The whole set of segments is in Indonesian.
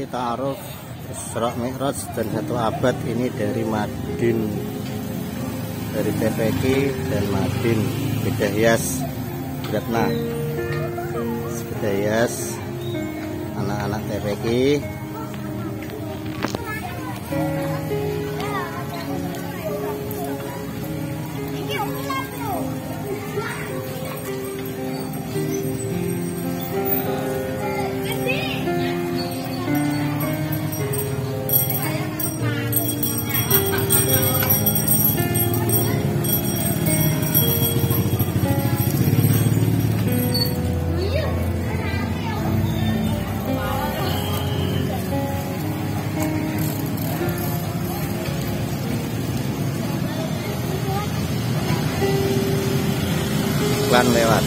ta'aruf Isra Mi'raj dan 1 abad ini dari Madin, dari TPQ dan Madin. Beda hias Beratna, beda hias anak-anak TPQ. Iklan lewat.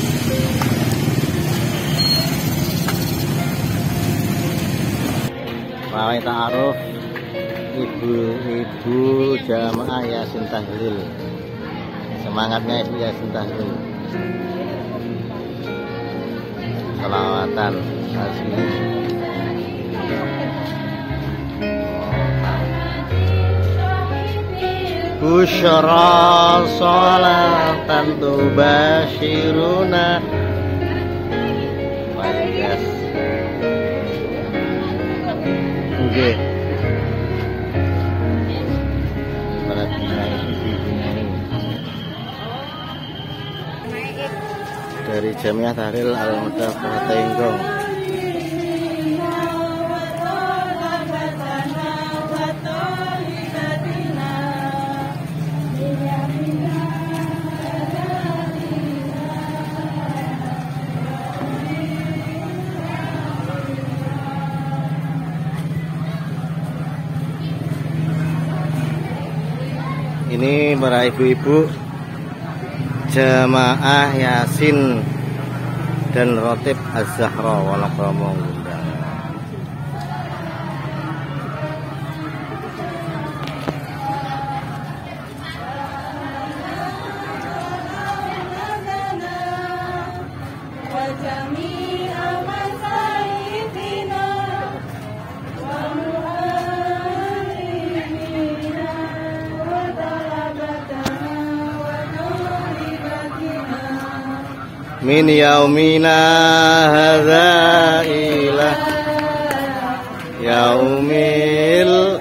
Pawai ta'aruf ibu-ibu jamaah Yasin Tahlil. Semangatnya ibu Yasin Tahlil. Selawatan asli. Busyara sholatan tubashiruna Walias. Oke. Dari Jamiah Tahlil Al-Mudaffah Tenggong. Ini para ibu-ibu jamaah Yasin dan Rotib Az-Zahra Wonokromo ngundang. Min yaumina hadza ila yaumil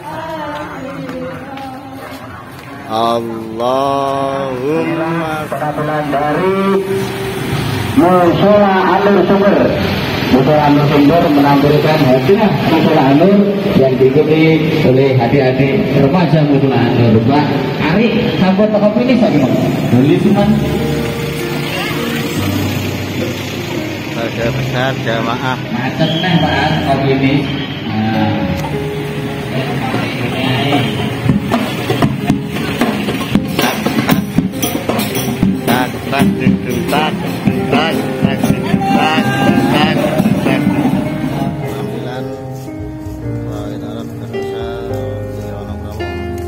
Allahumma dari Musola Alur Sumber. Musola Alur Sumber menampilkan hadiah Musola Alur yang diikuti oleh adik-adik remaja Musola Alur. Pak Ari sampun toko finish lagi Mas. Beli cuman besar jamaah macet nih Pak kopi ini. tak tak tak tak tak tak tak penampilan Pawai Ta'aruf terbesar di Wonokromo.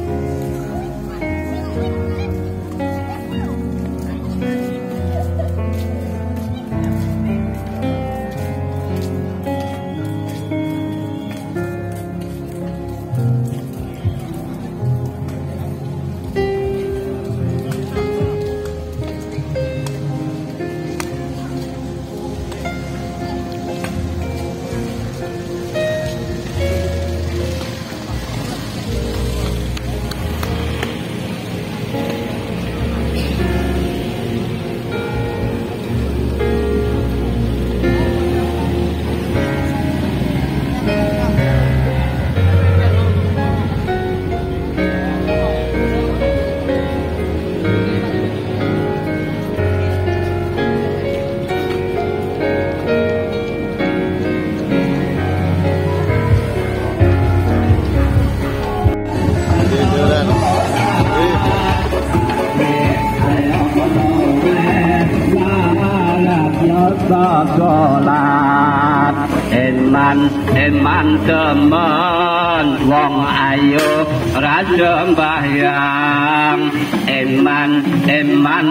sholat eman temen wong ayu raja sembahyang eman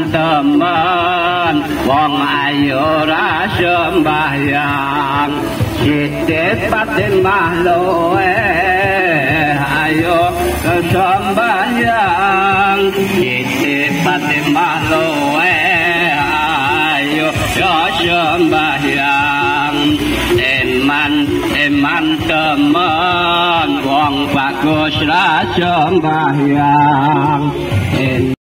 temen wong ayu raja sembahyang Siti Fatimah loe ayo sembahyang Siti Fatimah loe ayo sembahyang Eman temen wong bagus ra sembahyang